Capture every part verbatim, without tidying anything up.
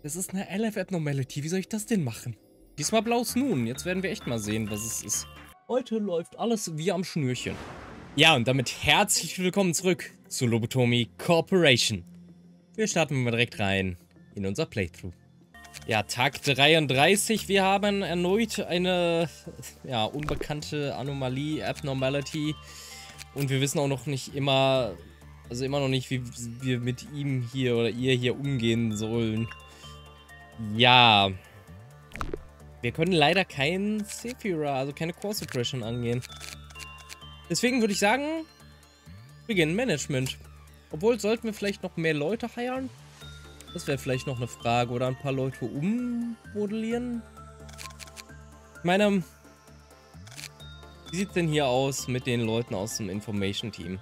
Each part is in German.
Das ist eine L F Abnormality. Wie soll ich das denn machen? Diesmal Blaues Nun. Jetzt werden wir echt mal sehen, was es ist. Heute läuft alles wie am Schnürchen. Ja, und damit herzlich willkommen zurück zu Lobotomy Corporation. Wir starten mal direkt rein in unser Playthrough. Ja, Tag dreiunddreißig. Wir haben erneut eine, ja, unbekannte Anomalie, Abnormality. Und wir wissen auch noch nicht immer, also immer noch nicht, wie wir mit ihm hier oder ihr hier umgehen sollen. Ja. Wir können leider kein Sephira, also keine Core Suppression angehen. Deswegen würde ich sagen, beginnen Management. Obwohl, sollten wir vielleicht noch mehr Leute heiren? Das wäre vielleicht noch eine Frage. Oder ein paar Leute ummodellieren? Ich meine, wie sieht es denn hier aus mit den Leuten aus dem Information Team?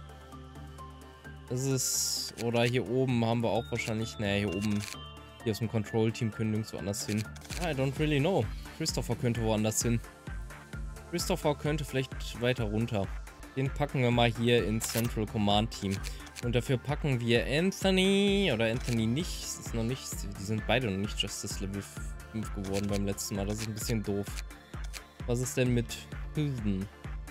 Das ist, oder hier oben haben wir auch wahrscheinlich, naja, hier oben, hier aus dem Control Team können nirgendwo anders hin. I don't really know. Christopher könnte woanders hin. Christopher könnte vielleicht weiter runter. Den packen wir mal hier ins Central Command Team. Und dafür packen wir Anthony, oder Anthony nicht, das ist noch nicht, die sind beide noch nicht Justice Level fünf geworden beim letzten Mal, das ist ein bisschen doof. Was ist denn mit Susan?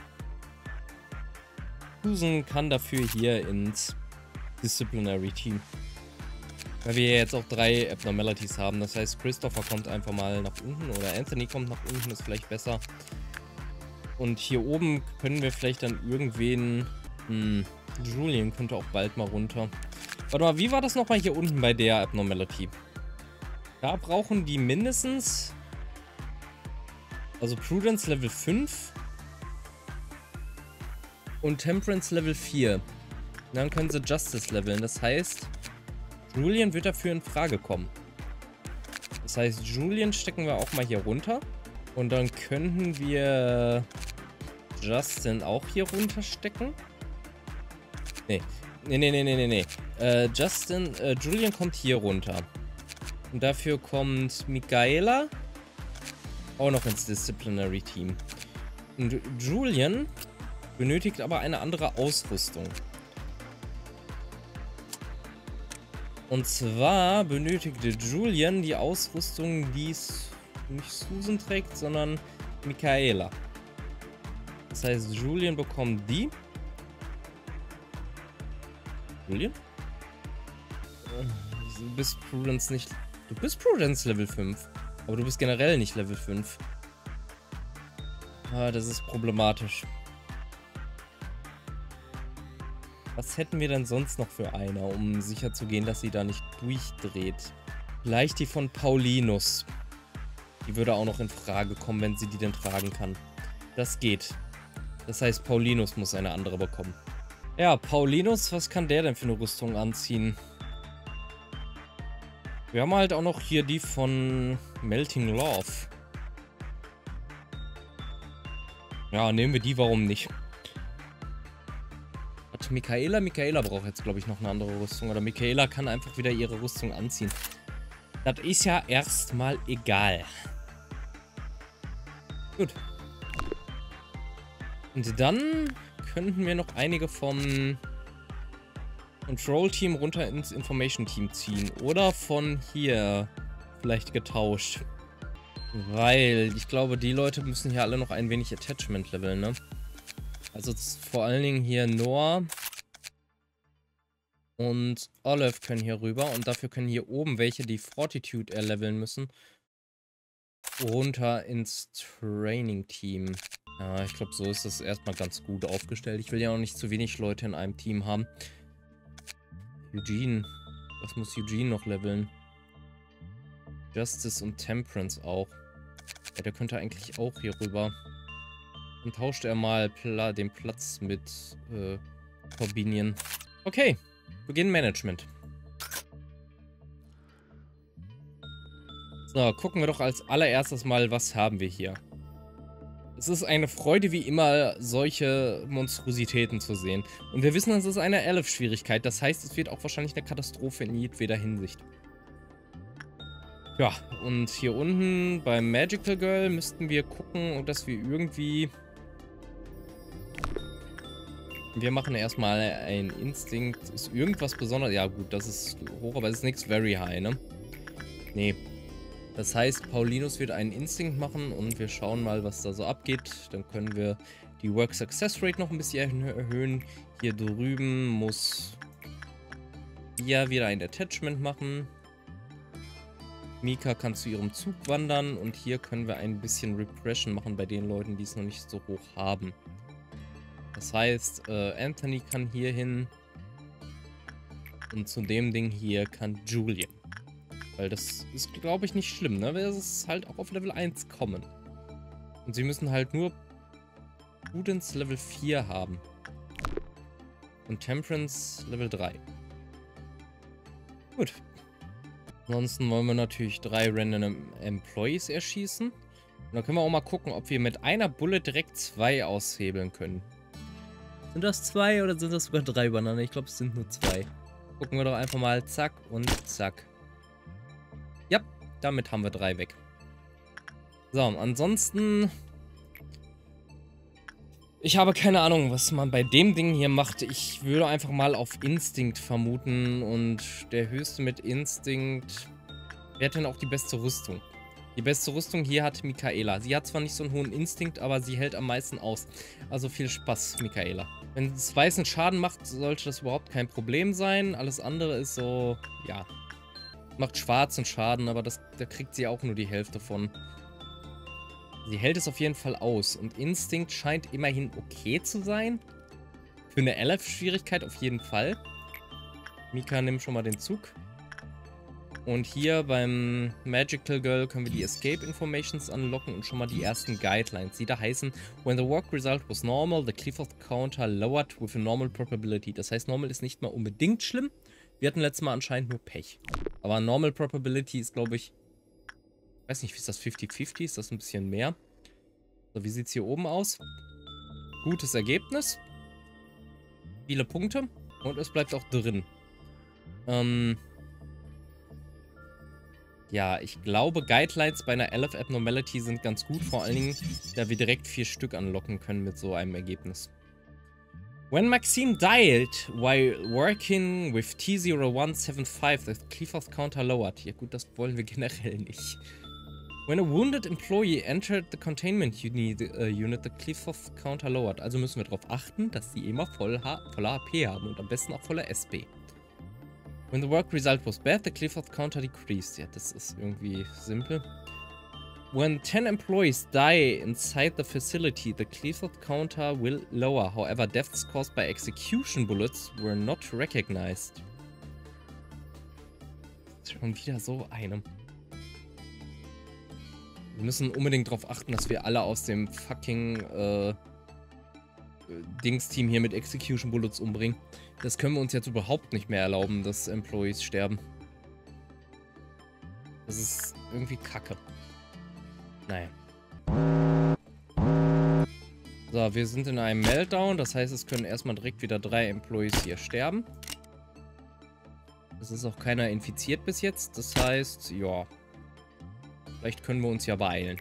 Susan kann dafür hier ins Disciplinary Team. Weil wir jetzt auch drei Abnormalities haben, das heißt Christopher kommt einfach mal nach unten, oder Anthony kommt nach unten, ist vielleicht besser. Und hier oben können wir vielleicht dann irgendwen... Hm, Julian könnte auch bald mal runter. Warte mal, wie war das nochmal hier unten bei der Abnormality? Da brauchen die mindestens... Also Prudence Level fünf und Temperance Level vier. Und dann können sie Justice leveln. Das heißt, Julian wird dafür in Frage kommen. Das heißt, Julian stecken wir auch mal hier runter. Und dann könnten wir Justin auch hier runterstecken. Nee. Nee, nee, nee, nee, nee, nee. Äh, Justin, äh, Julian kommt hier runter. Und dafür kommt Michaela auch noch ins Disciplinary Team. Und Julian benötigt aber eine andere Ausrüstung. Und zwar benötigte Julian die Ausrüstung, die es nicht Susan trägt, sondern Michaela. Das heißt, Julian bekommt die. Julian? Du bist Prudence nicht... Du bist Prudence Level fünf. Aber du bist generell nicht Level fünf. Ah, das ist problematisch. Was hätten wir denn sonst noch für eine, um sicher zu gehen, dass sie da nicht durchdreht? Vielleicht die von Paulinus. Die würde auch noch in Frage kommen, wenn sie die denn tragen kann. Das geht. Das heißt, Paulinus muss eine andere bekommen. Ja, Paulinus, was kann der denn für eine Rüstung anziehen? Wir haben halt auch noch hier die von Melting Love. Ja, nehmen wir die, warum nicht? Hat Michaela? Michaela braucht jetzt, glaube ich, noch eine andere Rüstung. Oder Michaela kann einfach wieder ihre Rüstung anziehen. Das ist ja erstmal egal. Gut. Und dann könnten wir noch einige vom Control Team runter ins Information Team ziehen. Oder von hier vielleicht getauscht. Weil ich glaube, die Leute müssen hier alle noch ein wenig Attachment leveln, ne? Also vor allen Dingen hier Noah und Olive können hier rüber. Und dafür können hier oben welche, die Fortitude erleveln müssen, runter ins Training Team. Ja, ich glaube, so ist das erstmal ganz gut aufgestellt. Ich will ja auch nicht zu wenig Leute in einem Team haben. Eugene. Was muss Eugene noch leveln? Justice und Temperance auch. Ja, der könnte eigentlich auch hier rüber. Dann tauscht er mal Pla den Platz mit äh, Corbinian. Okay, Beginn Management. So, gucken wir doch als allererstes mal, was haben wir hier. Es ist eine Freude, wie immer, solche Monstrositäten zu sehen. Und wir wissen, es ist eine Elf-Schwierigkeit. Das heißt, es wird auch wahrscheinlich eine Katastrophe in jedweder Hinsicht. Ja, und hier unten beim Magical Girl müssten wir gucken, dass wir irgendwie... Wir machen erstmal ein Instinkt. Ist irgendwas Besonderes? Ja gut, das ist hoch, aber es ist nichts very high, ne? Nee. Das heißt, Paulinus wird einen Instinct machen und wir schauen mal, was da so abgeht. Dann können wir die Work Success Rate noch ein bisschen erhöhen. Hier drüben muss Bia wieder ein Attachment machen. Mika kann zu ihrem Zug wandern und hier können wir ein bisschen Repression machen bei den Leuten, die es noch nicht so hoch haben. Das heißt, äh, Anthony kann hier hin und zu dem Ding hier kann Julian. Weil das ist, glaube ich, nicht schlimm, ne? Weil es ist halt auch auf Level eins kommen. Und sie müssen halt nur Prudence Level vier haben. Und Temperance Level drei. Gut. Ansonsten wollen wir natürlich drei Random Employees erschießen. Und dann können wir auch mal gucken, ob wir mit einer Bullet direkt zwei aushebeln können. Sind das zwei oder sind das sogar drei Bananen? Ich glaube, es sind nur zwei. Gucken wir doch einfach mal. Zack und zack. Ja, damit haben wir drei weg. So, ansonsten... Ich habe keine Ahnung, was man bei dem Ding hier macht. Ich würde einfach mal auf Instinct vermuten. Und der höchste mit Instinct... Wer hat denn auch die beste Rüstung? Die beste Rüstung hier hat Michaela. Sie hat zwar nicht so einen hohen Instinkt, aber sie hält am meisten aus. Also viel Spaß, Michaela. Wenn es weißen Schaden macht, sollte das überhaupt kein Problem sein. Alles andere ist so, ja... Macht schwarzen Schaden, aber das, da kriegt sie auch nur die Hälfte von. Sie hält es auf jeden Fall aus. Und Instinct scheint immerhin okay zu sein. Für eine L F-Schwierigkeit auf jeden Fall. Mika nimmt schon mal den Zug. Und hier beim Magical Girl können wir die Escape Informations unlocken und schon mal die ersten Guidelines, die da heißen: When the work result was normal, the Clifford counter lowered with a normal probability. Das heißt, normal ist nicht mal unbedingt schlimm. Wir hatten letztes Mal anscheinend nur Pech. Aber Normal Probability ist, glaube ich... Ich weiß nicht, wie ist das? fünfzig fünfzig? Ist das ein bisschen mehr? So, wie sieht es hier oben aus? Gutes Ergebnis. Viele Punkte. Und es bleibt auch drin. Ähm... Ja, ich glaube, Guidelines bei einer L F Abnormality sind ganz gut. Vor allen Dingen, da wir direkt vier Stück anlocken können mit so einem Ergebnis. When Maxime died while working with T zero one seven five, the Clifford counter lowered. Ja gut, das wollen wir generell nicht. When a wounded employee entered the containment unit, uh, unit the Clifford counter lowered. Also müssen wir darauf achten, dass sie immer voll H voller H P haben und am besten auch voller S P. When the work result was bad, the Clifford counter decreased. Ja, das ist irgendwie simpel. When ten employees die inside the facility, the Clifford counter will lower. However, deaths caused by execution bullets were not recognized. Schon wieder so einem. Wir müssen unbedingt darauf achten, dass wir alle aus dem fucking äh, Dings-Team hier mit Execution Bullets umbringen. Das können wir uns jetzt überhaupt nicht mehr erlauben, dass Employees sterben. Das ist irgendwie kacke. Naja. So, wir sind in einem Meltdown. Das heißt, es können erstmal direkt wieder drei Employees hier sterben. Es ist auch keiner infiziert bis jetzt. Das heißt, ja. Vielleicht können wir uns ja beeilen.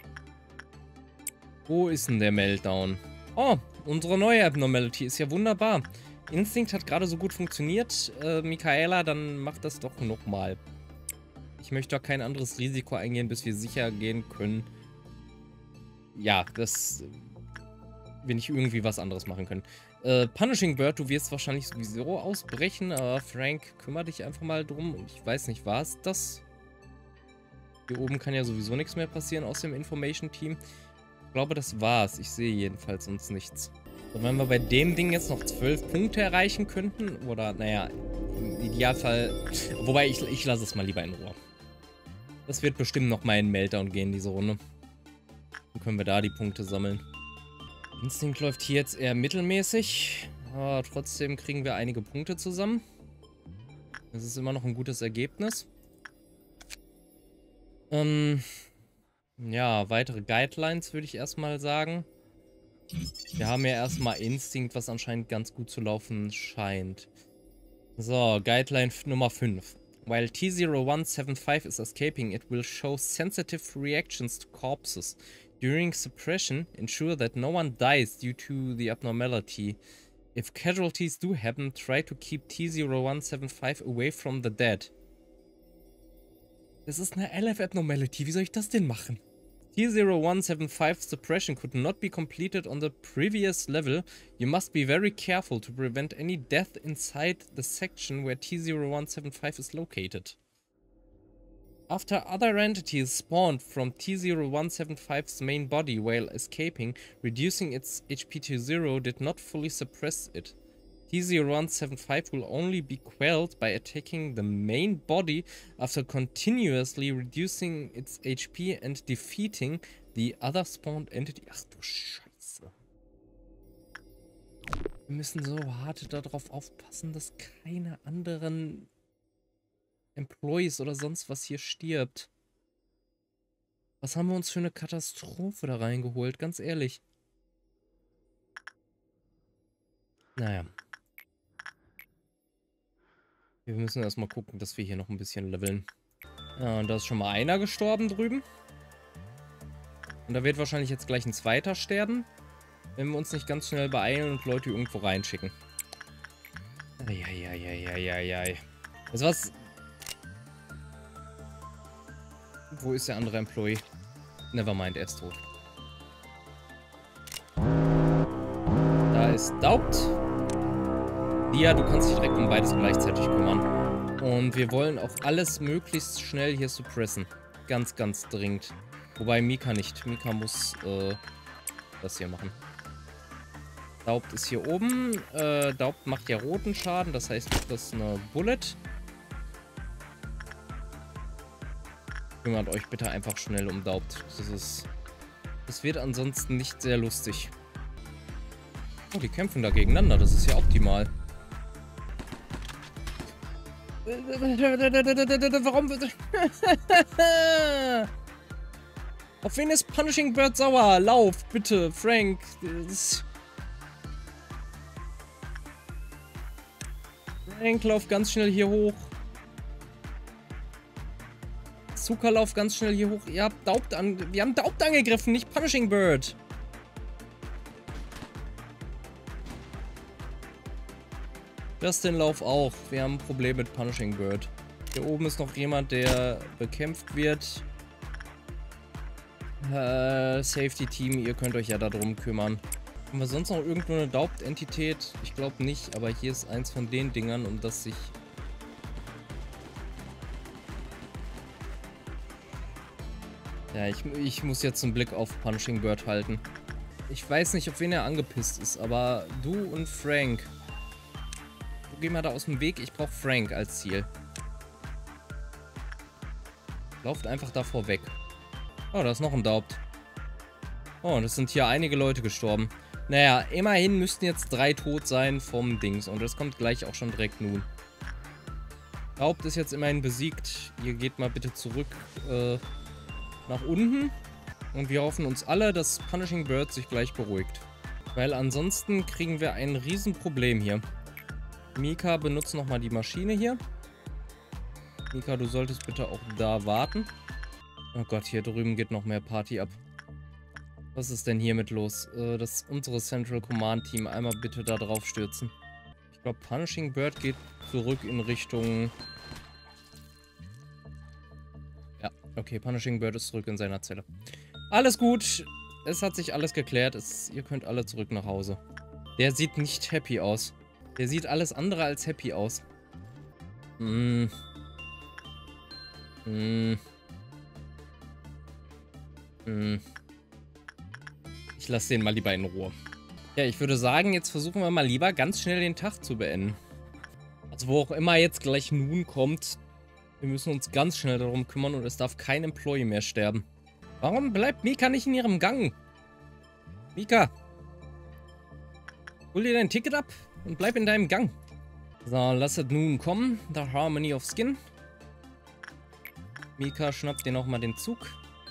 Wo ist denn der Meltdown? Oh, unsere neue Abnormality ist ja wunderbar. Instinct hat gerade so gut funktioniert. Äh, Michaela, dann mach das doch nochmal. Ich möchte auch kein anderes Risiko eingehen, bis wir sicher gehen können. Ja, das... wir nicht irgendwie was anderes machen können. Äh, Punishing Bird, du wirst wahrscheinlich sowieso ausbrechen, aber Frank, kümmere dich einfach mal drum. Ich weiß nicht, war es das? Hier oben kann ja sowieso nichts mehr passieren aus dem Information-Team. Ich glaube, das war's. Ich sehe jedenfalls sonst nichts. Und wenn wir bei dem Ding jetzt noch zwölf Punkte erreichen könnten, oder, naja, im Idealfall... Wobei, ich, ich lasse es mal lieber in Ruhe. Das wird bestimmt noch mal in Meltdown gehen, diese Runde. Dann können wir da die Punkte sammeln. Instinct läuft hier jetzt eher mittelmäßig. Aber trotzdem kriegen wir einige Punkte zusammen. Das ist immer noch ein gutes Ergebnis. Ähm... Ja, weitere Guidelines würde ich erstmal sagen. Wir haben ja erstmal Instinct, was anscheinend ganz gut zu laufen scheint. So, Guideline Nummer fünf. While T zero one seven five is escaping, it will show sensitive reactions to corpses. During suppression, ensure that no one dies due to the abnormality. If casualties do happen, try to keep T zero one seven five away from the dead. Das ist eine L F Abnormality. Wie soll ich das denn machen? T zero one seven five suppression could not be completed on the previous level. You must be very careful to prevent any death inside the section where T zero one seven five is located. After other entities spawned from T zero one seven five's main body while escaping, reducing its H P to zero did not fully suppress it. T zero one seven five will only be quelled by attacking the main body after continuously reducing its H P and defeating the other spawned entity. Ach du Scheiße. Wir müssen so hart darauf aufpassen, dass keine anderen Employees oder sonst was hier stirbt. Was haben wir uns für eine Katastrophe da reingeholt, ganz ehrlich. Naja. Wir müssen erstmal gucken, dass wir hier noch ein bisschen leveln. Ja, und da ist schon mal einer gestorben drüben. Und da wird wahrscheinlich jetzt gleich ein zweiter sterben, wenn wir uns nicht ganz schnell beeilen und Leute irgendwo reinschicken. Eieieiei. Das was... Wo ist der andere Employee? Nevermind, er ist tot. Da ist Daubt. Dia, du kannst dich direkt um beides gleichzeitig kümmern. Und wir wollen auch alles möglichst schnell hier suppressen. Ganz, ganz dringend. Wobei Mika nicht. Mika muss äh, das hier machen. Daubt ist hier oben. Äh, Daubt macht ja roten Schaden. Das heißt, das ist eine Bullet. Kümmert euch bitte einfach schnell um Daubt. Das ist... Das wird ansonsten nicht sehr lustig. Oh, die kämpfen da gegeneinander. Das ist ja optimal. Warum... Auf wen ist Punishing Bird sauer? Lauf, bitte, Frank. Das... Frank, lauf ganz schnell hier hoch. Zucker, lauf ganz schnell hier hoch. Ihr habt Daubt an... Wir haben Daubt angegriffen, nicht Punishing Bird. Justin, lauf auch. Wir haben ein Problem mit Punishing Bird. Hier oben ist noch jemand, der bekämpft wird. Äh, Safety Team, ihr könnt euch ja darum kümmern. Haben wir sonst noch irgendwo eine Daubt-Entität? Ich glaube nicht, aber hier ist eins von den Dingern, um das sich... Ja, ich, ich muss jetzt einen Blick auf Punishing Bird halten. Ich weiß nicht, auf wen er angepisst ist, aber du und Frank... Du geh mal da aus dem Weg, ich brauche Frank als Ziel. Lauft einfach davor weg. Oh, da ist noch ein Daubt. Oh, und es sind hier einige Leute gestorben. Naja, immerhin müssten jetzt drei tot sein vom Dings. Und das kommt gleich auch schon direkt nun. Daubt ist jetzt immerhin besiegt. Ihr geht mal bitte zurück äh, nach unten. Und wir hoffen uns alle, dass Punishing Bird sich gleich beruhigt. Weil ansonsten kriegen wir ein Riesenproblem hier. Mika, benutzt nochmal die Maschine hier. Mika, du solltest bitte auch da warten. Oh Gott, hier drüben geht noch mehr Party ab. Was ist denn hiermit los? Äh, das unsere Central Command Team einmal bitte da drauf stürzen. Ich glaube, Punishing Bird geht zurück in Richtung... Ja, okay, Punishing Bird ist zurück in seiner Zelle. Alles gut. Es hat sich alles geklärt. Es, ihr könnt alle zurück nach Hause. Der sieht nicht happy aus. Der sieht alles andere als happy aus. Hm. Hm. Hm. Ich lasse den mal lieber in Ruhe. Ja, ich würde sagen, jetzt versuchen wir mal lieber ganz schnell den Tag zu beenden. Also wo auch immer jetzt gleich nun kommt, wir müssen uns ganz schnell darum kümmern und es darf kein Employee mehr sterben. Warum bleibt Mika nicht in ihrem Gang? Mika! Hol dir dein Ticket ab und bleib in deinem Gang. So, lass es nun kommen. The Harmony of Skin. Mika schnappt dir nochmal den Zug.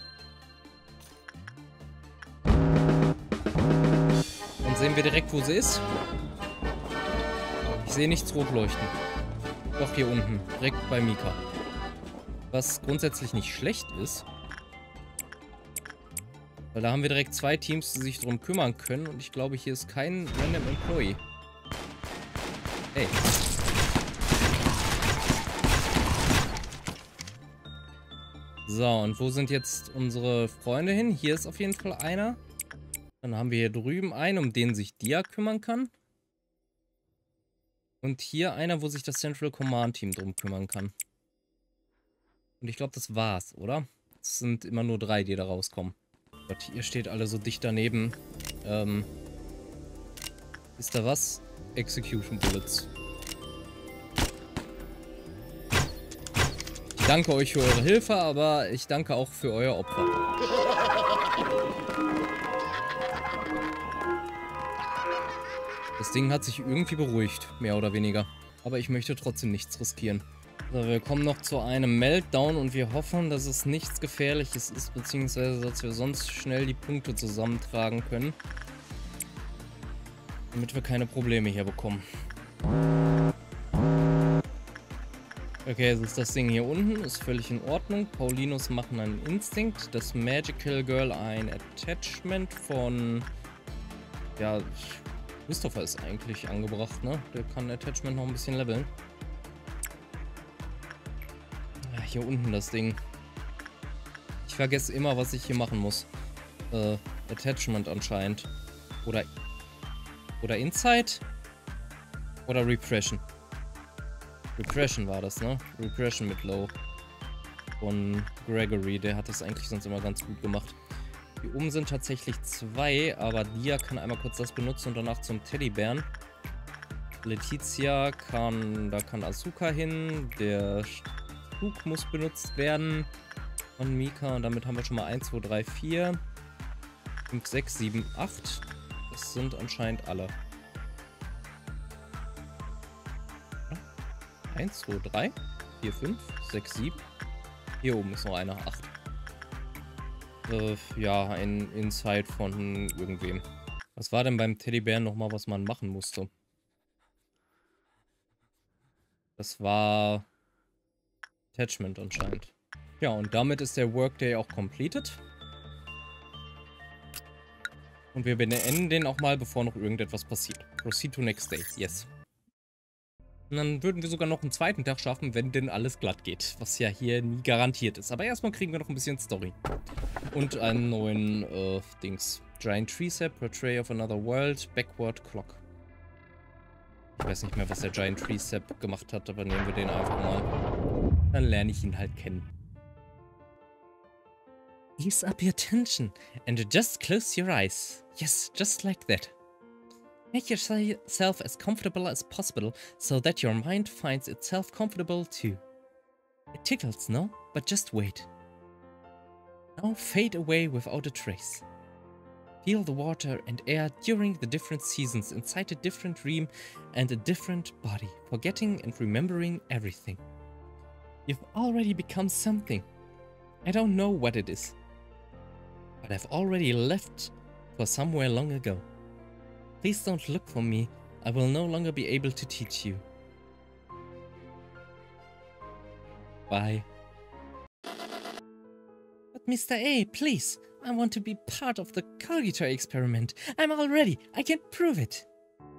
Dann sehen wir direkt, wo sie ist. Ich sehe nichts rot leuchten. Doch hier unten, direkt bei Mika. Was grundsätzlich nicht schlecht ist. Weil da haben wir direkt zwei Teams, die sich darum kümmern können. Und ich glaube, hier ist kein random Employee. Hey. So, und wo sind jetzt unsere Freunde hin? Hier ist auf jeden Fall einer. Dann haben wir hier drüben einen, um den sich Dia kümmern kann. Und hier einer, wo sich das Central Command Team drum kümmern kann. Und ich glaube, das war's, oder? Es sind immer nur drei, die da rauskommen. Gott, ihr steht alle so dicht daneben. Ähm, ist da was? Execution Bullets. Ich danke euch für eure Hilfe, aber ich danke auch für euer Opfer. Das Ding hat sich irgendwie beruhigt, mehr oder weniger. Aber ich möchte trotzdem nichts riskieren. So, wir kommen noch zu einem Meltdown und wir hoffen, dass es nichts Gefährliches ist, beziehungsweise dass wir sonst schnell die Punkte zusammentragen können. Damit wir keine Probleme hier bekommen. Okay, jetzt ist das Ding hier unten, ist völlig in Ordnung. Paulinus machen einen Instinct, das Magical Girl ein Attachment von... Ja, Christopher ist eigentlich angebracht, ne? Der kann Attachment noch ein bisschen leveln. Ja, hier unten das Ding. Ich vergesse immer, was ich hier machen muss. Äh, Attachment anscheinend. Oder... Oder Insight? Oder Repression? Repression war das, ne? Repression mit Low. Von Gregory, der hat das eigentlich sonst immer ganz gut gemacht. Hier oben sind tatsächlich zwei, aber Dia kann einmal kurz das benutzen und danach zum Teddybären. Letizia kann, da kann Asuka hin. Der Flug muss benutzt werden von Mika und damit haben wir schon mal eins, zwei, drei, vier, fünf, sechs, sieben, acht. Das sind anscheinend alle. eins, zwei, drei, vier, fünf, sechs, sieben. Hier oben ist noch einer. acht. Äh, ja, ein Insight von irgendwem. Was war denn beim Teddybären nochmal, was man machen musste? Das war Attachment anscheinend. Ja, und damit ist der Workday auch completed. Und wir beenden den auch mal, bevor noch irgendetwas passiert. Proceed to next day. Yes. Und dann würden wir sogar noch einen zweiten Tag schaffen, wenn denn alles glatt geht. Was ja hier nie garantiert ist. Aber erstmal kriegen wir noch ein bisschen Story. Und einen neuen, äh, Dings. Giant Tree Sap, Portray of Another World, Backward Clock. Ich weiß nicht mehr, was der Giant Tree Sap gemacht hat, aber nehmen wir den einfach mal. Dann lerne ich ihn halt kennen. Ease up your tension and just close your eyes. Yes, just like that. Make yourself as comfortable as possible so that your mind finds itself comfortable too. It tickles, no? But just wait. Now fade away without a trace. Feel the water and air during the different seasons inside a different dream and a different body, forgetting and remembering everything. You've already become something. I don't know what it is, but I've already left for somewhere long ago. Please don't look for me. I will no longer be able to teach you. Bye. But Mister A, please. I want to be part of the Cogito experiment. I'm all ready. I can prove it.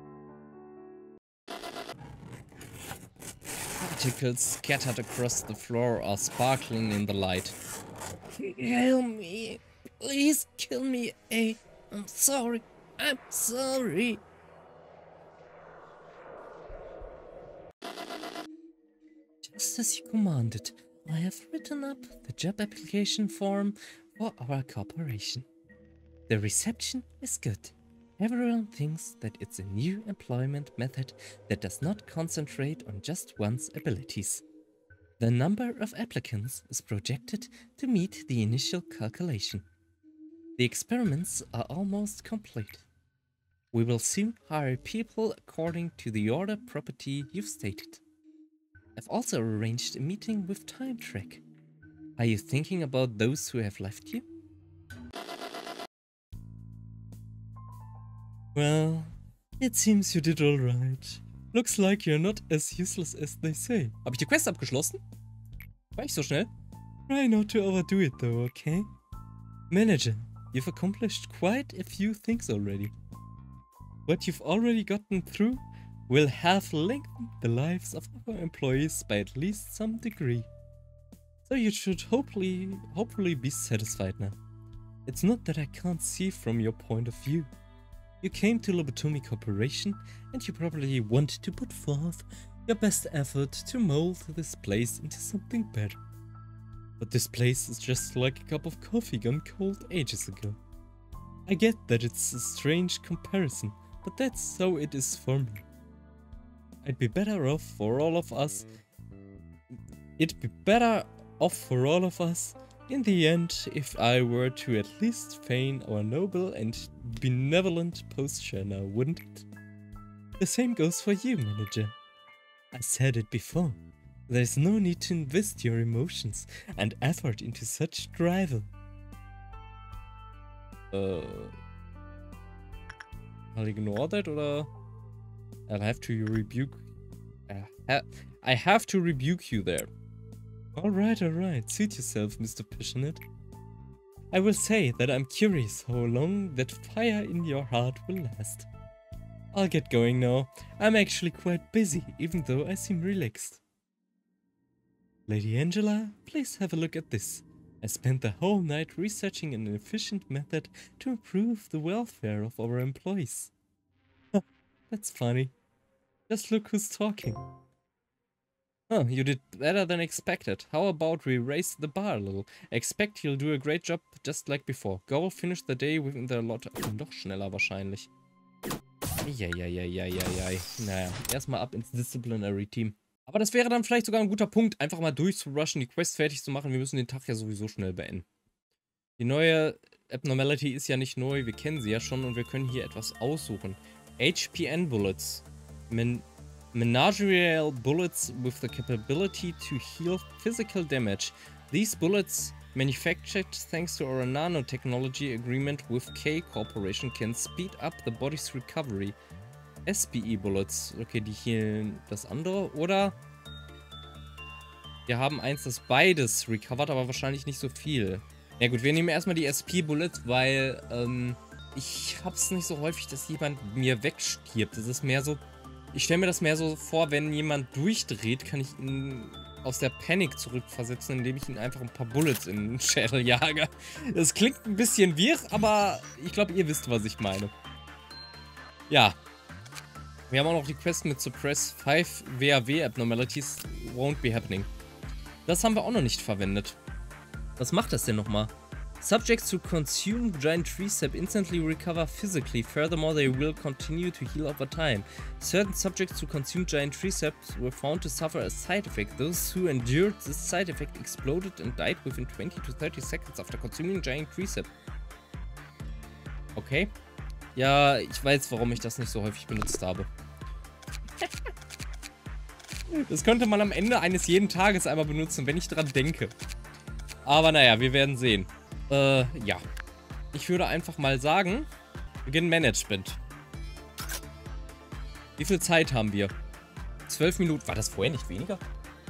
Particles scattered across the floor are sparkling in the light. Kill me. Please kill me, A. I'm sorry. I'm sorry. Just as you commanded, I have written up the job application form for our cooperation. The reception is good. Everyone thinks that it's a new employment method that does not concentrate on just one's abilities. The number of applicants is projected to meet the initial calculation. The experiments are almost complete. We will soon hire people according to the order property you've stated. I've also arranged a meeting with Time Track. Are you thinking about those who have left you? Well, it seems you did all right. Looks like you're not as useless as they say. Habe ich die Quest abgeschlossen? War ich so schnell? Try not to overdo it though, okay? Manager, you've accomplished quite a few things already. What you've already gotten through will have lengthened the lives of our employees by at least some degree. So you should hopefully, hopefully be satisfied now. It's not that I can't see from your point of view. You came to Lobotomi Corporation and you probably want to put forth your best effort to mold this place into something better. But this place is just like a cup of coffee gone cold ages ago. I get that it's a strange comparison, but that's how it is for me. I'd be better off for all of us. It'd be better off for all of us in the end if I were to at least feign our noble and benevolent posture now, wouldn't it? The same goes for you, manager. I said it before. There's no need to invest your emotions and effort into such drivel. Uh, I'll ignore that, or I'll have to rebuke. Uh, ha I have to rebuke you there. Alright, alright, suit yourself, Mister Passionate. I will say that I'm curious how long that fire in your heart will last. I'll get going now. I'm actually quite busy, even though I seem relaxed. Lady Angela, please have a look at this. I spent the whole night researching an efficient method to improve the welfare of our employees. That's funny. Just look who's talking. Oh, you did better than expected. How about we raise the bar a little? I expect you'll do a great job just like before. Goal finish the day within the lot. Noch schneller wahrscheinlich. Eieieiei. Naja, erstmal ab ins Disciplinary Team. Aber das wäre dann vielleicht sogar ein guter Punkt, einfach mal durchzurushen, die Quest fertig zu machen. Wir müssen den Tag ja sowieso schnell beenden. Die neue Abnormality ist ja nicht neu, wir kennen sie ja schon und wir können hier etwas aussuchen. H P N Bullets. Men Managerial Bullets with the capability to heal physical damage. These bullets, manufactured thanks to our nanotechnology agreement with K Corporation, can speed up the body's recovery. S P E Bullets. Okay, die healen das andere. Oder wir haben eins, das beides recovert, aber wahrscheinlich nicht so viel. Ja gut, wir nehmen erstmal die S P Bullets, weil ähm, ich hab's nicht so häufig, dass jemand mir wegstirbt. Das ist mehr so... Ich stelle mir das mehr so vor, wenn jemand durchdreht, kann ich ihn aus der Panik zurückversetzen, indem ich ihn einfach ein paar Bullets in den Schädel jage. Das klingt ein bisschen wirr, aber ich glaube, ihr wisst, was ich meine. Ja. Wir haben auch noch die Quest mit Suppress five W A W Abnormalities won't be happening. Das haben wir auch noch nicht verwendet. Was macht das denn nochmal? Subjects who consume giant tree sap instantly recover physically. Furthermore, they will continue to heal over time. Certain subjects who consume giant tree sap were found to suffer a side effect. Those who endured this side effect exploded and died within twenty to thirty seconds after consuming giant tree sap. Okay. Ja, ich weiß, warum ich das nicht so häufig benutzt habe. Das könnte man am Ende eines jeden Tages einmal benutzen, wenn ich dran denke. Aber naja, wir werden sehen. Äh, ja. Ich würde einfach mal sagen, Beginn Management. Wie viel Zeit haben wir? Zwölf Minuten. War das vorher nicht weniger?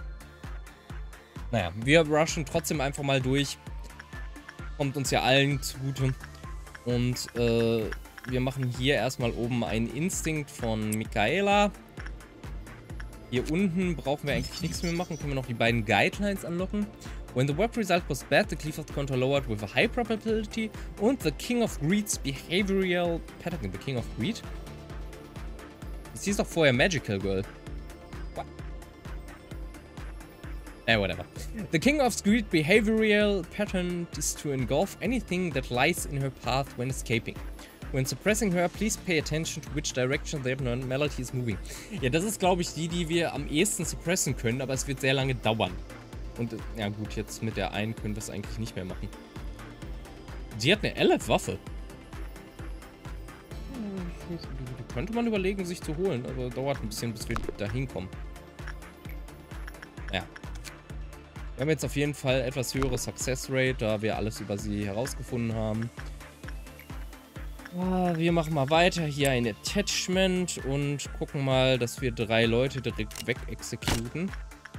Naja, wir rushen trotzdem einfach mal durch. Kommt uns ja allen zugute. Und, äh, wir machen hier erstmal oben einen Instinkt von Michaela. Hier unten brauchen wir eigentlich nichts mehr machen. Können wir noch die beiden Guidelines anlocken. When the web result was bad, the Cleveland counter lowered with a high probability und the King of Greed's behavioral pattern. The King of Greed? Das hieß doch vorher Magical Girl. What? Eh, whatever. The King of Greed's behavioral pattern is to engulf anything that lies in her path when escaping. When suppressing her, please pay attention to which direction the abnormality is moving. Ja, das ist, glaube ich, die, die wir am ehesten suppressen können, aber es wird sehr lange dauern. Und, ja gut, jetzt mit der einen können wir es eigentlich nicht mehr machen. Sie hat eine L F-Waffe. Die könnte man überlegen, sich zu holen, aber dauert ein bisschen, bis wir da hinkommen. Ja. Wir haben jetzt auf jeden Fall etwas höhere Success Rate, da wir alles über sie herausgefunden haben. Wir machen mal weiter. Hier ein Attachment und gucken mal, dass wir drei Leute direkt weg exekuten.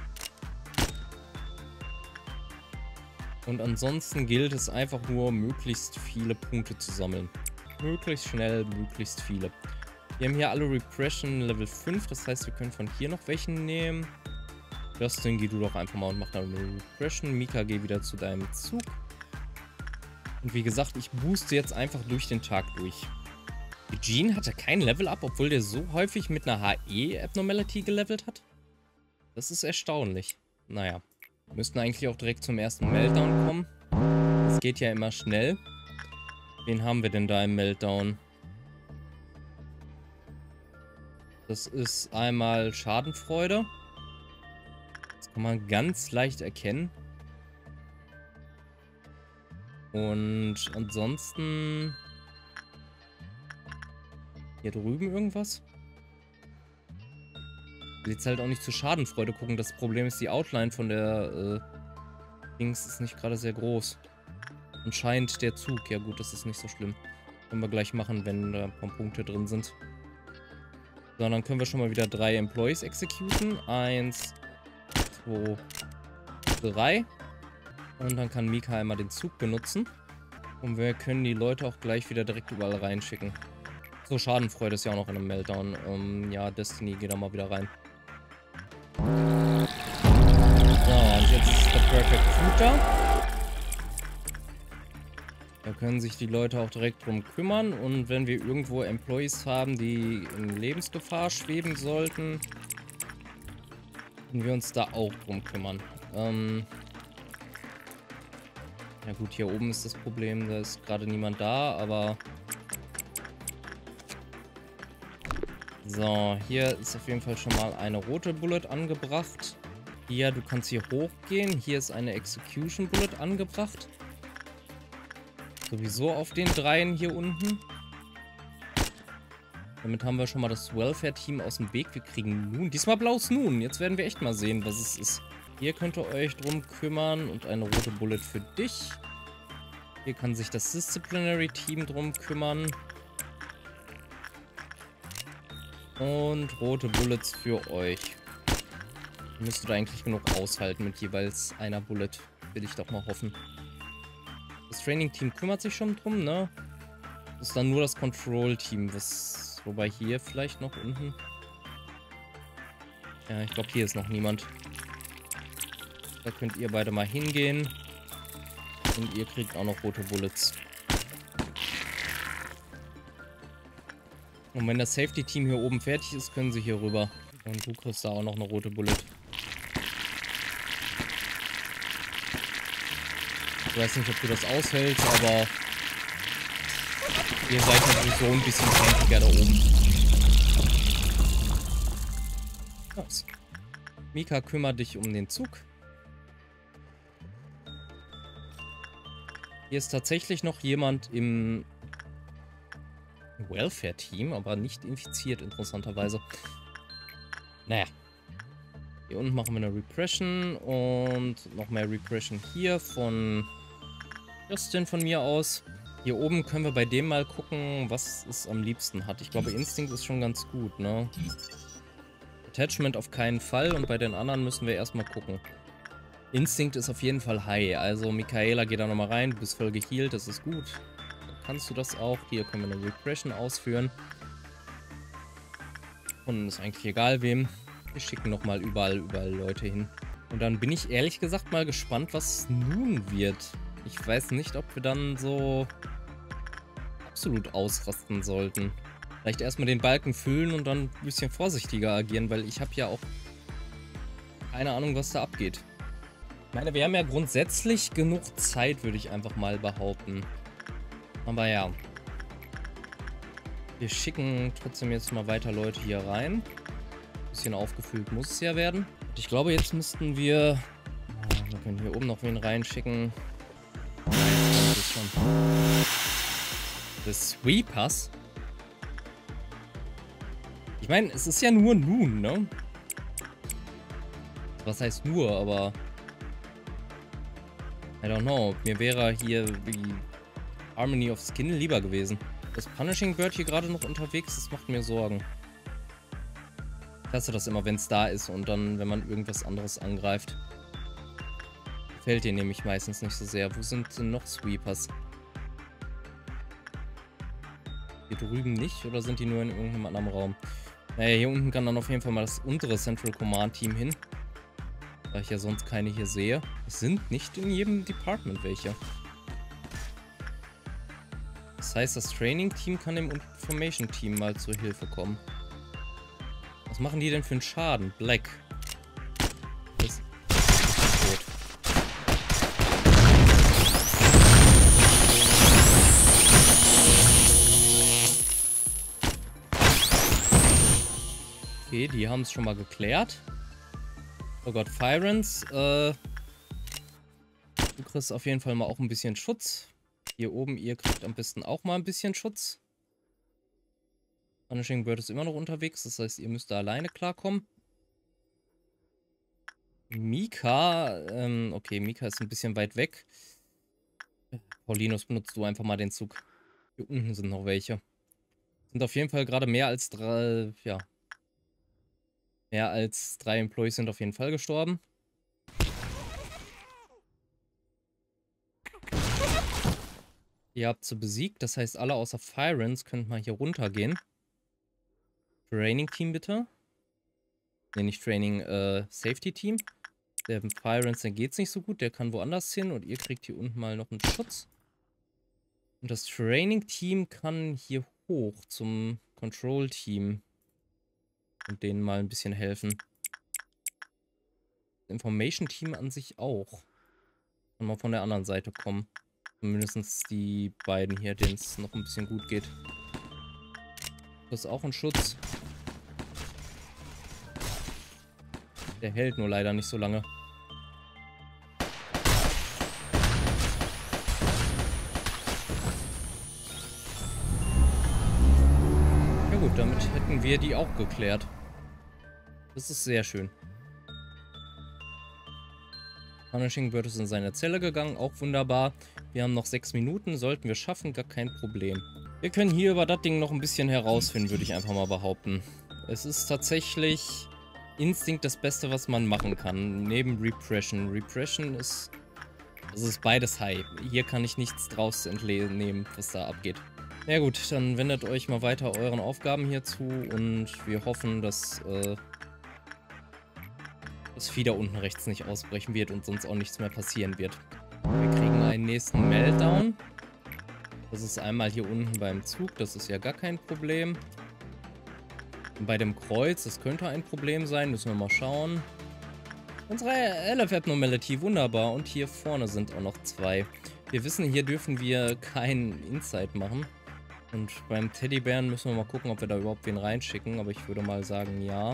Und ansonsten gilt es einfach nur, möglichst viele Punkte zu sammeln. Möglichst schnell, möglichst viele. Wir haben hier alle Repression Level fünf, das heißt, wir können von hier noch welchen nehmen. Justin, geh du doch einfach mal und mach da eine Repression. Mika, geh wieder zu deinem Zug. Und wie gesagt, ich booste jetzt einfach durch den Tag durch. Eugene hatte kein Level-Up, obwohl der so häufig mit einer H E-Abnormality gelevelt hat. Das ist erstaunlich. Naja, wir müssten eigentlich auch direkt zum ersten Meltdown kommen. Das geht ja immer schnell. Wen haben wir denn da im Meltdown? Das ist einmal Schadenfreude. Das kann man ganz leicht erkennen. Und ansonsten... Hier drüben irgendwas? Ich will jetzt halt auch nicht zur Schadenfreude gucken. Das Problem ist, die Outline von der äh, Dings ist nicht gerade sehr groß. Anscheinend der Zug. Ja gut, das ist nicht so schlimm. Können wir gleich machen, wenn da ein paar Punkte drin sind. So, dann können wir schon mal wieder drei Employees exekuten. Eins, zwei, drei. Und dann kann Mika einmal den Zug benutzen. Und wir können die Leute auch gleich wieder direkt überall reinschicken. So, Schadenfreude ist ja auch noch in einem Meltdown. Um, ja, Destiny, geh da mal wieder rein. So, und jetzt ist der Perfect Food da. Da können sich die Leute auch direkt drum kümmern. Und wenn wir irgendwo Employees haben, die in Lebensgefahr schweben sollten, können wir uns da auch drum kümmern. Ähm... Ja gut, hier oben ist das Problem, da ist gerade niemand da, aber... So, hier ist auf jeden Fall schon mal eine rote Bullet angebracht. Hier, du kannst hier hochgehen. Hier ist eine Execution Bullet angebracht. Sowieso auf den dreien hier unten. Damit haben wir schon mal das Welfare-Team aus dem Weg. Wir kriegen nun, diesmal blaues Nun. Jetzt werden wir echt mal sehen, was es ist. Hier könnt ihr euch drum kümmern und eine rote Bullet für dich. Hier kann sich das Disciplinary Team drum kümmern. Und rote Bullets für euch. Ihr müsstet eigentlich genug aushalten mit jeweils einer Bullet. Will ich doch mal hoffen. Das Training Team kümmert sich schon drum, ne? Das ist dann nur das Control Team, was... Wobei hier vielleicht noch unten... Ja, ich glaube hier ist noch niemand. Da könnt ihr beide mal hingehen. Und ihr kriegt auch noch rote Bullets. Und wenn das Safety-Team hier oben fertig ist, können sie hier rüber. Und du kriegst da auch noch eine rote Bullet. Ich weiß nicht, ob du das aushältst, aber... Ihr seid natürlich so ein bisschen tankiger da oben. Nice. Mika, kümmere dich um den Zug. Hier ist tatsächlich noch jemand im Welfare-Team, aber nicht infiziert, interessanterweise. Naja. Hier unten machen wir eine Repression und noch mehr Repression hier von Justin von mir aus. Hier oben können wir bei dem mal gucken, was es am liebsten hat. Ich glaube, Instinct ist schon ganz gut, ne? Attachment auf keinen Fall und bei den anderen müssen wir erstmal gucken. Instinct ist auf jeden Fall high, also Michaela, geh da nochmal rein, du bist voll geheilt, das ist gut. Dann kannst du das auch, hier können wir eine Repression ausführen. Und ist eigentlich egal wem, wir schicken nochmal überall, überall Leute hin. Und dann bin ich ehrlich gesagt mal gespannt, was nun wird. Ich weiß nicht, ob wir dann so absolut ausrasten sollten. Vielleicht erstmal den Balken füllen und dann ein bisschen vorsichtiger agieren, weil ich habe ja auch keine Ahnung, was da abgeht. Ich meine, wir haben ja grundsätzlich genug Zeit, würde ich einfach mal behaupten. Aber ja. Wir schicken trotzdem jetzt mal weiter Leute hier rein. Ein bisschen aufgefüllt muss es ja werden. Ich glaube, jetzt müssten wir... Wir können hier oben noch wen reinschicken. Das ist schon... Das Sweepers. Ich meine, es ist ja nur nun, ne? Was heißt nur, aber... I don't know. Mir wäre hier die Harmony of Skin lieber gewesen. Das Punishing Bird hier gerade noch unterwegs, das macht mir Sorgen. Ich hasse das immer, wenn es da ist und dann, wenn man irgendwas anderes angreift. Gefällt dir nämlich meistens nicht so sehr. Wo sind denn noch Sweepers? Hier drüben nicht oder sind die nur in irgendeinem anderen Raum? Naja, hier unten kann dann auf jeden Fall mal das untere Central Command Team hin. Da ich ja sonst keine hier sehe. Es sind nicht in jedem Department welche. Das heißt, das Training-Team kann dem Information-Team mal zur Hilfe kommen. Was machen die denn für einen Schaden? Black. Das ist tot. Okay, die haben es schon mal geklärt. Oh Gott, Firens. Äh, du kriegst auf jeden Fall mal auch ein bisschen Schutz. Hier oben, ihr kriegt am besten auch mal ein bisschen Schutz. Punishing Bird ist immer noch unterwegs, das heißt, ihr müsst da alleine klarkommen. Mika, ähm, okay, Mika ist ein bisschen weit weg. Paulinus, benutzt du einfach mal den Zug. Hier unten sind noch welche. Sind auf jeden Fall gerade mehr als drei, ja. Mehr als drei Employees sind auf jeden Fall gestorben. Ihr habt sie besiegt, das heißt, alle außer Firens könnt mal hier runtergehen. Training Team bitte. Ne, nicht Training, äh, Safety Team. Der Firens, der geht's nicht so gut, der kann woanders hin und ihr kriegt hier unten mal noch einen Schutz. Und das Training Team kann hier hoch zum Control Team und denen mal ein bisschen helfen. Das Information Team an sich auch. Kann mal von der anderen Seite kommen. Zumindest die beiden hier, denen es noch ein bisschen gut geht. Das ist auch ein Schutz. Der hält nur leider nicht so lange. Ja gut, damit hätten wir die auch geklärt. Das ist sehr schön. Punishing Bird ist in seine Zelle gegangen, auch wunderbar. Wir haben noch sechs Minuten, sollten wir schaffen, gar kein Problem. Wir können hier über das Ding noch ein bisschen herausfinden, würde ich einfach mal behaupten. Es ist tatsächlich Instinct das Beste, was man machen kann, neben Repression. Repression ist, das ist beides High. Hier kann ich nichts draus entnehmen, was da abgeht. Na gut, dann wendet euch mal weiter euren Aufgaben hier zu und wir hoffen, dass äh, das Vieh da unten rechts nicht ausbrechen wird und sonst auch nichts mehr passieren wird. Wir kriegen einen nächsten Meltdown. Das ist einmal hier unten beim Zug, das ist ja gar kein Problem. Und bei dem Kreuz, das könnte ein Problem sein, müssen wir mal schauen. Unsere L F Abnormality, wunderbar. Und hier vorne sind auch noch zwei. Wir wissen, hier dürfen wir keinen Insight machen. Und beim Teddybären müssen wir mal gucken, ob wir da überhaupt wen reinschicken. Aber ich würde mal sagen, ja.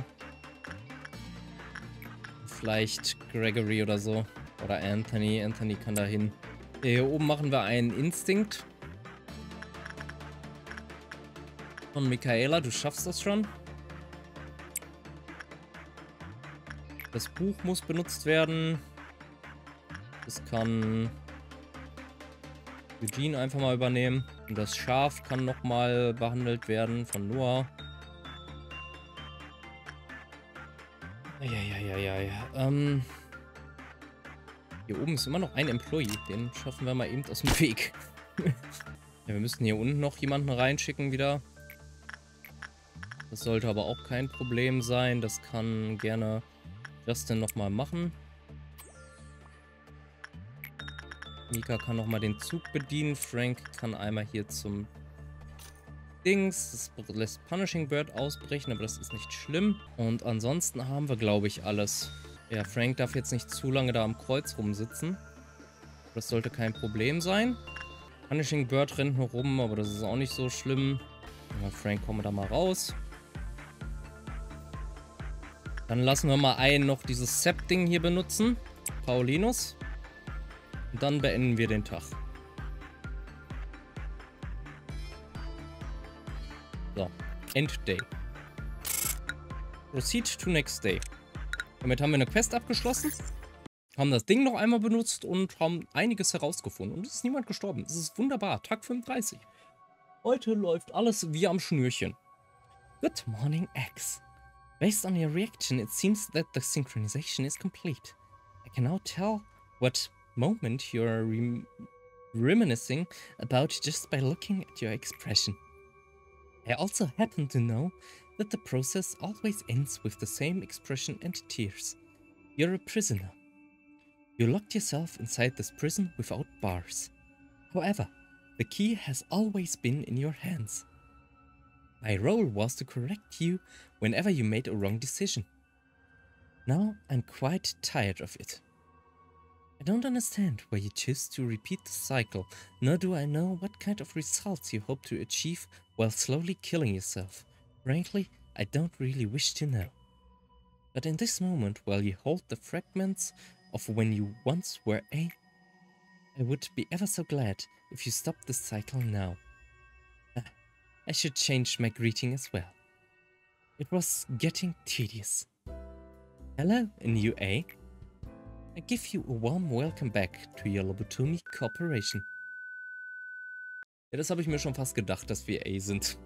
Vielleicht Gregory oder so. Oder Anthony. Anthony kann da hin. Hier oben machen wir einen Instinct. Von Michaela, du schaffst das schon. Das Buch muss benutzt werden. Das kann Eugene einfach mal übernehmen. Und das Schaf kann nochmal behandelt werden von Noah. Eieieiei. Ähm. Hier oben ist immer noch ein Employee. Den schaffen wir mal eben aus dem Weg. Ja, wir müssten hier unten noch jemanden reinschicken wieder. Das sollte aber auch kein Problem sein. Das kann gerne Justin nochmal machen. Mika kann nochmal den Zug bedienen. Frank kann einmal hier zum Dings. Das lässt Punishing Bird ausbrechen, aber das ist nicht schlimm. Und ansonsten haben wir, glaube ich, alles. Ja, Frank darf jetzt nicht zu lange da am Kreuz rumsitzen. Das sollte kein Problem sein. Punishing Bird rennt nur rum, aber das ist auch nicht so schlimm. Ja, Frank, kommen wir da mal raus. Dann lassen wir mal einen noch dieses Sept-Ding hier benutzen. Paulinus. Und dann beenden wir den Tag. So. End Day. Proceed to next day. Damit haben wir eine Quest abgeschlossen. Haben das Ding noch einmal benutzt und haben einiges herausgefunden. Und es ist niemand gestorben. Es ist wunderbar. Tag fünfunddreißig. Heute läuft alles wie am Schnürchen. Good morning, X. Based on your reaction, it seems that the synchronization is complete. I can now tell what moment you are rem reminiscing about just by looking at your expression. I also happen to know that the process always ends with the same expression and tears. You're a prisoner. You locked yourself inside this prison without bars. However, the key has always been in your hands. My role was to correct you whenever you made a wrong decision. Now I'm quite tired of it. I don't understand why you choose to repeat the cycle, nor do I know what kind of results you hope to achieve while slowly killing yourself. Frankly, I don't really wish to know. But in this moment, while you hold the fragments of when you once were A, I would be ever so glad if you stopped this cycle now. Ah, I should change my greeting as well. It was getting tedious. Hello, new A. I give you a warm welcome back to your Lobotomy Corporation. Ja, das habe ich mir schon fast gedacht, dass wir A sind.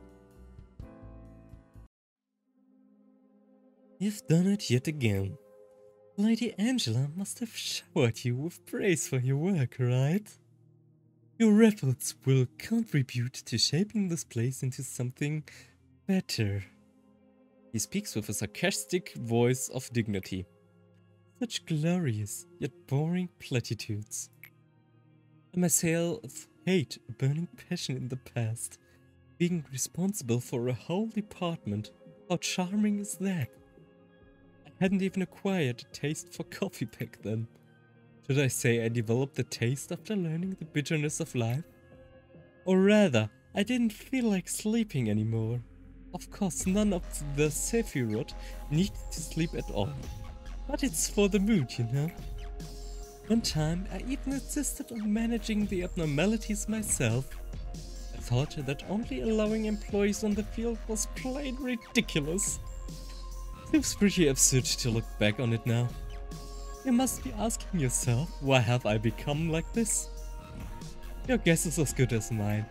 You've done it yet again. Lady Angela must have showered you with praise for your work, right? Your efforts will contribute to shaping this place into something better. He speaks with a sarcastic voice of dignity. Such glorious, yet boring platitudes. A missile of hate, a burning passion in the past. Being responsible for a whole department. How charming is that? I hadn't even acquired a taste for coffee back then. Should I say I developed the taste after learning the bitterness of life? Or rather, I didn't feel like sleeping anymore. Of course, none of the Sephiroth need to sleep at all. But it's for the mood, you know. One time, I even insisted on managing the abnormalities myself. I thought that only allowing employees on the field was plain ridiculous. Seems pretty absurd to look back on it now. You must be asking yourself, why have I become like this? Your guess is as good as mine.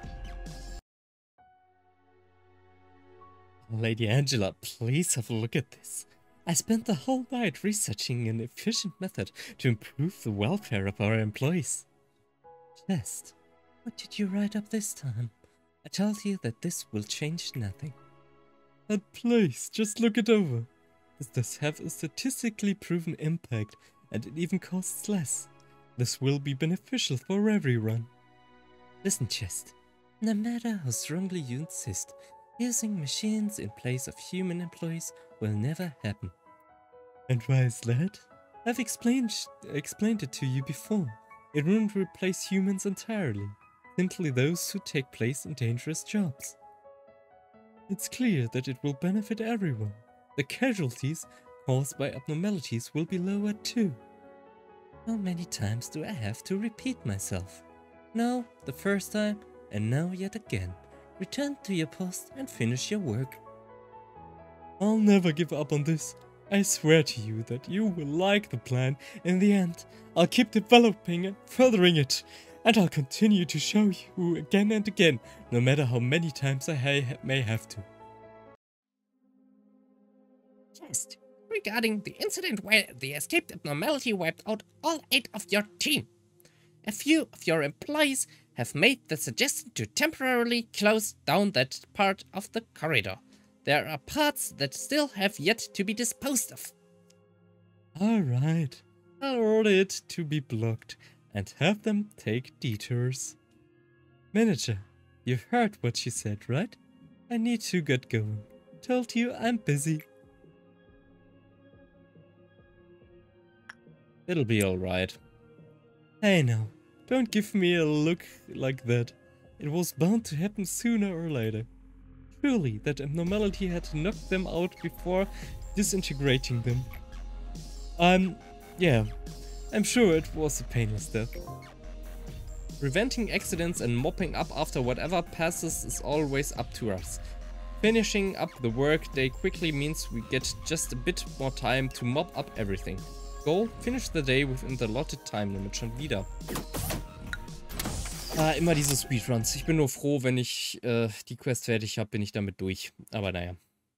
Lady Angela, please have a look at this. I spent the whole night researching an efficient method to improve the welfare of our employees. Just, what did you write up this time? I told you that this will change nothing. But please, just look it over. This does have a statistically proven impact, and it even costs less. This will be beneficial for everyone. Listen, Chest. No matter how strongly you insist, using machines in place of human employees will never happen. And why is that? I've explained explained it to you before. It won't replace humans entirely, simply those who take place in dangerous jobs. It's clear that it will benefit everyone. The casualties caused by abnormalities will be lowered too. How many times do I have to repeat myself? No, the first time, and now yet again. Return to your post and finish your work. I'll never give up on this. I swear to you that you will like the plan. In the end, I'll keep developing and furthering it. And I'll continue to show you again and again, no matter how many times I ha may have to. Just regarding the incident where the escaped abnormality wiped out all eight of your team. A few of your employees have made the suggestion to temporarily close down that part of the corridor. There are parts that still have yet to be disposed of. Alright, I'll order it to be blocked and have them take detours. Manager, you've heard what she said, right? I need to get going. Told you I'm busy. It'll be alright. Hey now, don't give me a look like that. It was bound to happen sooner or later. Surely that abnormality had knocked them out before disintegrating them. Um, yeah, I'm sure it was a painless death. Preventing accidents and mopping up after whatever passes is always up to us. Finishing up the work day quickly means we get just a bit more time to mop up everything. Goal, finish the day within the allotted time limit schon wieder. Ah, immer diese Speedruns. Ich bin nur froh, wenn ich äh, die Quest fertig habe, bin ich damit durch. Aber naja.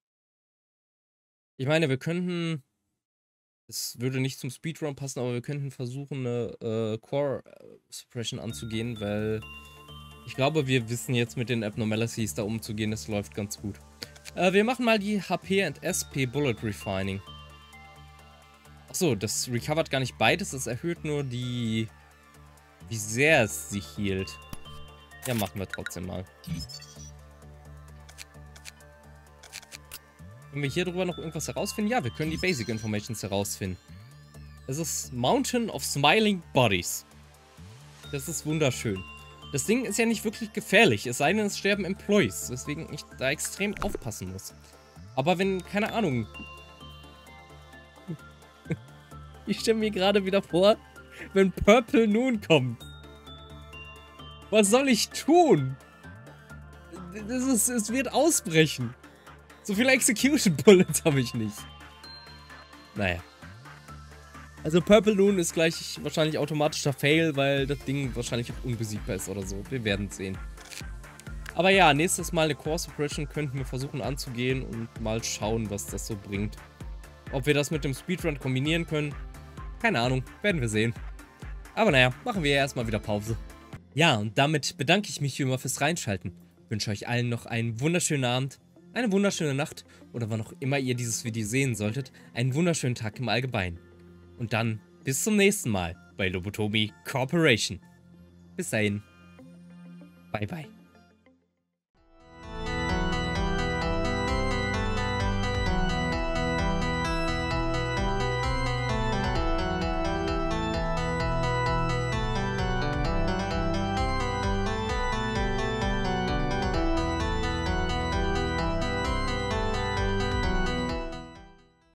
Ich meine, wir könnten... Es würde nicht zum Speedrun passen, aber wir könnten versuchen, eine äh, Core Suppression anzugehen, weil ich glaube, wir wissen jetzt mit den Abnormalities da umzugehen. Das läuft ganz gut. Äh, wir machen mal die H P und S P Bullet Refining. Achso, das recovert gar nicht beides. Das erhöht nur die... Wie sehr es sich hielt. Ja, machen wir trotzdem mal. Können wir hier drüber noch irgendwas herausfinden? Ja, wir können die Basic Informations herausfinden. Es ist Mountain of Smiling Bodies. Das ist wunderschön. Das Ding ist ja nicht wirklich gefährlich, es sei denn, es sterben Employees, weswegen ich da extrem aufpassen muss. Aber wenn, keine Ahnung... Ich stelle mir gerade wieder vor, wenn Purple Noon kommt. Was soll ich tun? Das ist, es wird ausbrechen. So viele Execution Bullets habe ich nicht. Naja. Also Purple Noon ist gleich wahrscheinlich automatischer Fail, weil das Ding wahrscheinlich auch unbesiegbar ist oder so. Wir werden sehen. Aber ja, nächstes Mal eine Course Operation könnten wir versuchen anzugehen und mal schauen, was das so bringt. Ob wir das mit dem Speedrun kombinieren können, keine Ahnung, werden wir sehen. Aber naja, machen wir ja erstmal wieder Pause. Ja, und damit bedanke ich mich wie immer fürs Reinschalten. Wünsche euch allen noch einen wunderschönen Abend, eine wunderschöne Nacht oder wann auch immer ihr dieses Video sehen solltet, einen wunderschönen Tag im Allgemeinen. Und dann bis zum nächsten Mal bei Lobotomi Corporation. Bis dahin. Bye bye.